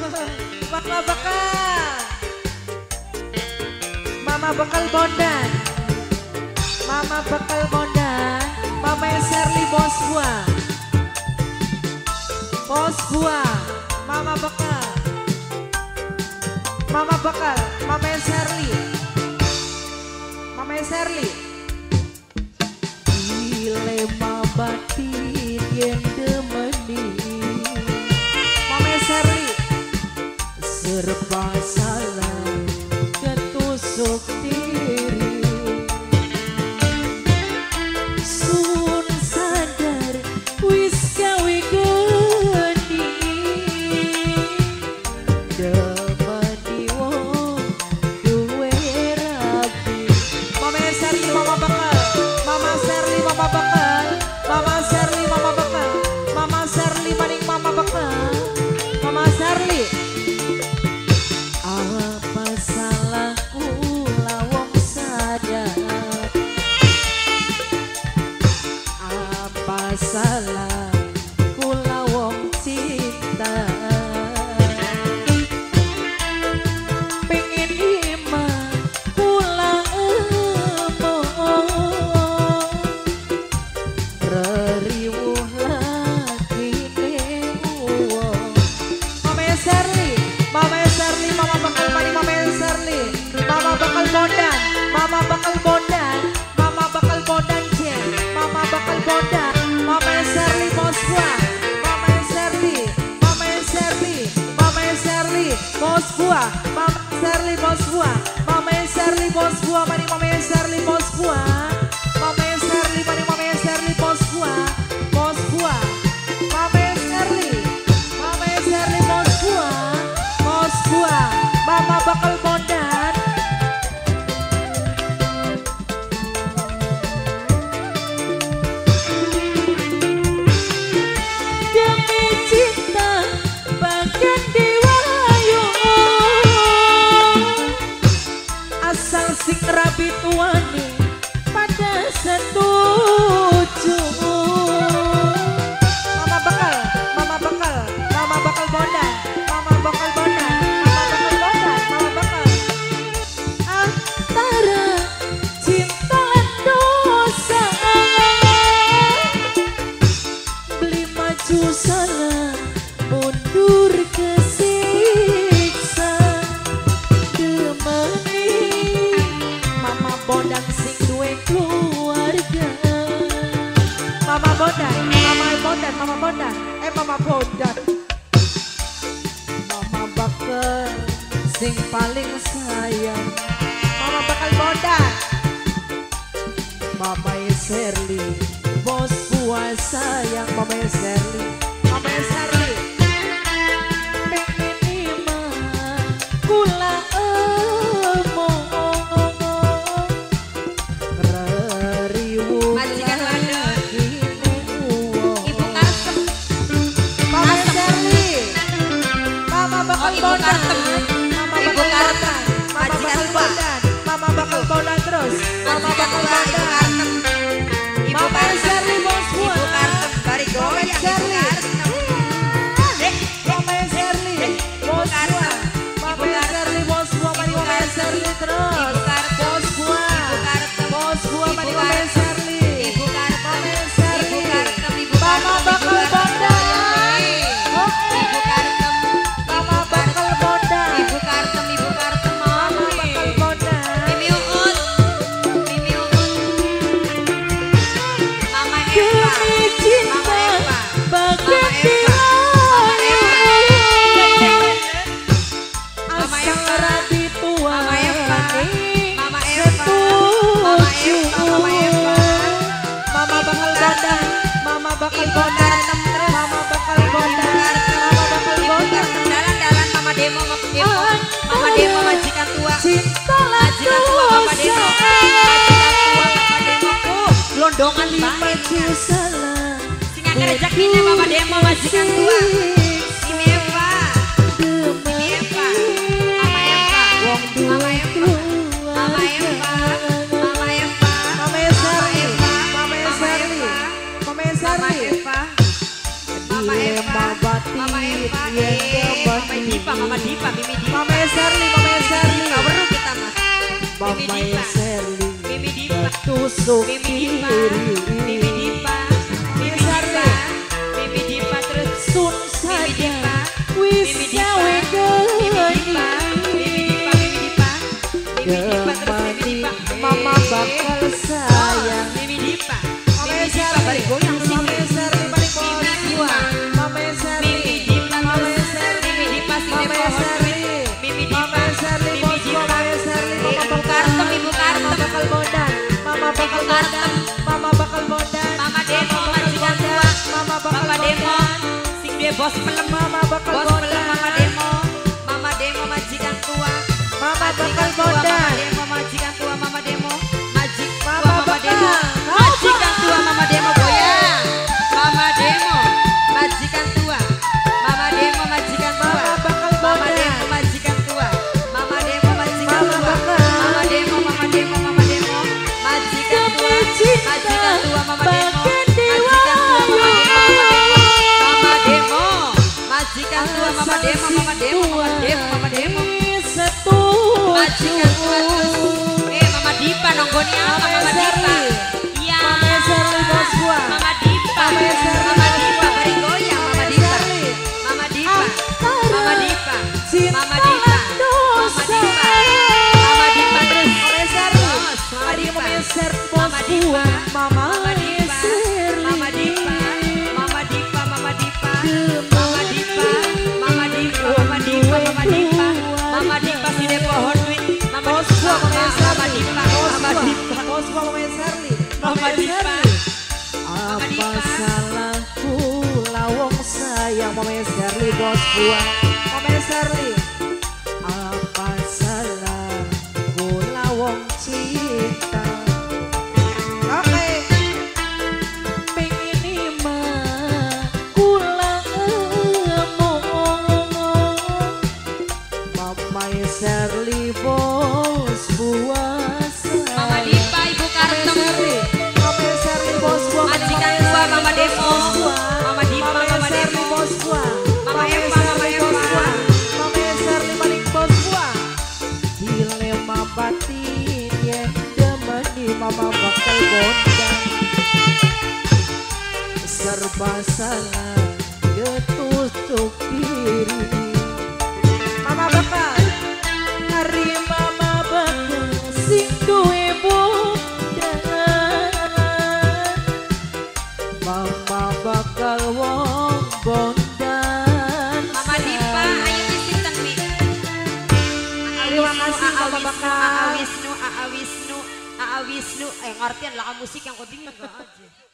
Mama Bekal. Mama Bekal Bondan. Mama Bekal Bondan. Mama Sherly bos buah. Bos buah. Mama Bekal. Mama Bekal. Mama Sherly. Mama Sherly. Dilema batin yang demeni. Mama Sherly. Serba salah ketusuk diri. Sun sadar wis gawe geni. Demeni wong duwe rabi. Mama Sherly Mama Bekal. Mama Sherly Mama Bekal. Mama Sherly Mama Bekal. Mama Sherly maning Mama Bekal. Mama Sherly. Apa salahku lawong sadar? Apa salahku lawong cinta? Pengen iman kula emoh reriwuh lagi wong. Mama Sherly, Mama Sherly, Mama Bekal mani Mama Sherly, Mama Bekal Bondan, Mama Bekal Bondan, Mama Bekal Bondan Jen, Mama Bekal Bondan, Mama Sherly bos buah, Mama Sherly, Mama Sherly, Mama Sherly bos buah, Mama Sherly bos buah, Mama Sherly bos buah mani Mama Sherly bos buah, Mama Sherly mani Mama Sherly bos buah, bos buah, Mama Sherly, Mama Sherly bos buah, bos buah, Mama Bekal Bondan. Demi cinta bagian diwayu, asal sing rabi tuane pada setuju. Mama Bekal, Mama Bekal, Mama Bekal Bondan, Mama Bekal Bondan, Mama Bekal Bondan, Mama Bekal. Antara cinta dan dosa, beli maju salah, mundur kesiksa. Demeni Mama Bondan sing duwe keluarga. Mama Bondan, Mama Bondan, Mama Bondan, Mama Bondan. Mama Bekal sing paling sayang. Mama Bekal Bondan. Mama Sherly bos buah sayang. Mama Sherly, Mama Sherly. Pengen iman kula emoh reriwuh Majikan Wadon. Ibu wong. Kartem. Mama Sherly, Mama Bekal Ibu Bondan, Kartem. Mama Ibu Bekal Kartem. Bondan, Mama Majikan Bekal Tua. Bondan, Mama Bekal Bondan terus, Mama Majikan Bekal tua Ibu Bondan. Kartem. Ibu Mama Kartem. Sherly bos Ibu buah. Kartem. Bari goyang Ibu Sherly. Kartem. Mama Sherly bos buah. Mama Sherly bos buah mani Mama Sherly terus. Ibu Kartem. Bos buah. Ibu Kartem. Bos buah mani Ibu Mama Kartem. Sherly. Ibu Kartem. Mama Sherly. Ibu Kartem. Ibu Mama Kartem. Bekal Bondan. Ibu Kartem. Mama Bekal Bondan. Ibu Kartem. Ibu Kartem. Mama Bekal Bondan. Mimi Uut. Mimi Uut. Mama Eva. Demi cinta Mama Eva. bagian Mama Eva. Mama asal Eva. rabi tua. Mama Eva. Mama Eva. Mama Eva. Mama Eva. Mama Bekal Bondan. Mama Bekal Ibu Bondan. Kartem terus. Mama Bekal Bondan. Mama Bekal Ibu Bondan. Kartem dalan-dalan Mama Demo. Mama Demo majikan tua. Cinta Majikan tua Mama Demo. Majikan tua Mama Demo. Glondongan banget. salah. Sing ngake rezekinya Mama Demo majikan tua. Mimi Eva. Mimi Eva. Mama Eva. Mama Eva. Mama Eva. Mama Eva. Mama Sherly. Mama Sherly. Mama Mama Sherly. Eva. Mama Eva. Dilema batin Mama Eva. yang Mama Dipa, Mama Dipa, Mimi Dipa. Mama Serli, Mama Serli. Baru kita mah. Mimi Mama Dipa, Serli. Mimi Dipa, Tusuk Mimi Dipa, kiri. Mimi Dipa, Mimi Dipa, Mimi Dipa terus Sun Mimi Dipa, saja wis Mimi Dipa, gawe Mimi Dipa, geni. Mimi Dipa, Mimi Dipa, Mimi Dipa terus Mimi Dipa. Mama bakal sayang. Mimi Dipa, Mama Mimi Dipa Serli. balik goyang sih. Mama Serli balik bos gua. Mama Serli. Mimi Dipa, Mama terus Serli. Mimi Dipa sih Mama pohon Serli. duit. Mimi Mama Dipa, Serli Mimi bos gua. Dipa. Mama Serli. Mama Ibu bakal Kartem, Ibu Kartem. Mama bakal bodan. Mama bakal bodan. Mama bakal bodan. Mama Demo, Mama bakal majikan bodan. tua. Mama bakal Mama Demo, bodan. sing dia bos pelem. Mama bakal Bos bodan. pelem Mama Demo. Mama Demo majikan tua. Mama Majikan bakal tua, Mama bodan. Demo majikan tua Mama Demo. Majik tua Mama Mama bakal. Demo. Majikan tua Mama Demo goyang. Mama Demo majikan tua. Mama Demo majikan tua. Mama bakal Mama bodan. Demo majikan tua. Mama Demo majikan Mama tua. bakal. Mama Demo, Mama Demo, Mama Demo. Majikan tua. Majikan tua Mama Demo. Majikan tua Mama Demo, Mama Demo. Majikan tua Mama Demo, Mama Demo, Mama Demo, Mama Demo. Majikan tua terus. Mama Dipa nonggoni apa Mama Dipa? Iya. Mama Serli bos gua. Mama Dipa. Mama Serli Mama bos Dipa gua. bari goyang Mama Dipa. Serli. Mama Dipa. Mama Dipa. Cinta Mama Dipa. Mama Dipa. Mama Dipa terus. Mama Serli. Terus, Mama Tadi Dipa. Mama Ser bos Mama Dipa. gua. Mama Mama Dipa. Serli. Mama Dipa. Mama Dipa. Mama Dipa. Mama Dipa. Mama Dipa. Mama Dipa. Mama Dipa. Mama Dipa si de pohon duit. Mama Bos Dipa. gua Mama Mama Serli. Dipa. Bos Mama gua. Dipa. Bos gua Mama Serli. Mama Dipa. Serli. Mama Apa Dipa. salahku lawong sayang Mama Serli bos gua. Mama Serli. Apa salahku lawong cinta. Oke. Pengen mah kula ngomong. Mama Serli bos puasa. Mama Dipa, Ibu Kartem. Mama Serli bos gua. Majikan tua Mama Demo. Mama Dipa, Mama Serli Demo. bos gua. Mama Eva, Mama Eva. Mama Serli maling bos gua. Dilema batin yang demeni mama bakal bodan. Serba salah ketusuk diri. Mama bakal hari mama bakal sing duwe bodan. Mama bakal wong bondan. Mama Dipa, ayo disinten Mi. Terima kasih, Mama Bakal. Aa Wisnu, Aa Wisnu, Aa Wisnu. Ngartian lah musik yang koding enggak aja.